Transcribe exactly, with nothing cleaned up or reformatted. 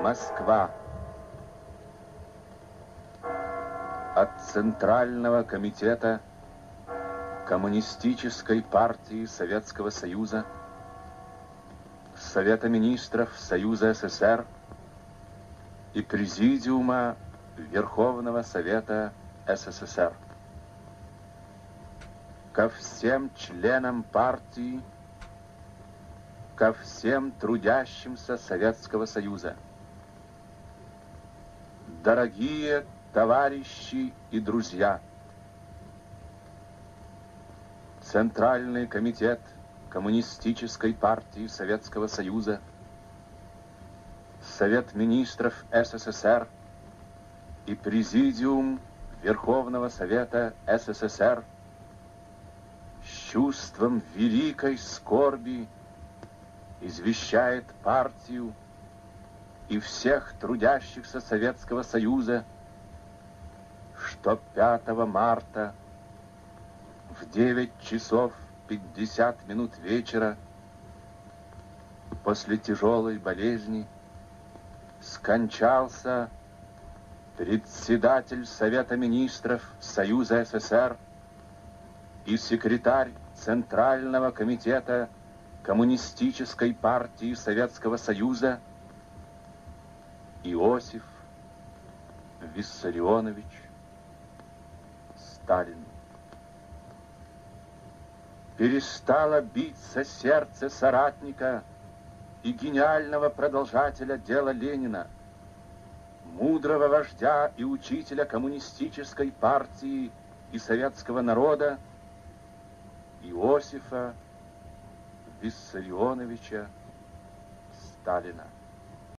Москва. От Центрального комитета Коммунистической партии Советского Союза, Совета министров Союза СССР и Президиума Верховного Совета СССР. Ко всем членам партии, ко всем трудящимся Советского Союза. Дорогие товарищи и друзья! Центральный комитет Коммунистической партии Советского Союза, Совет министров СССР и Президиум Верховного Совета СССР с чувством великой скорби извещает партию и всех трудящихся Советского Союза, что пятого марта в девять часов пятьдесят минут вечера после тяжелой болезни скончался председатель Совета министров Союза СССР и секретарь Центрального комитета Коммунистической партии Советского Союза Иосиф Виссарионович Сталин. Перестало биться сердце соратника и гениального продолжателя дела Ленина, мудрого вождя и учителя коммунистической партии и советского народа Иосифа Виссарионовича Сталина.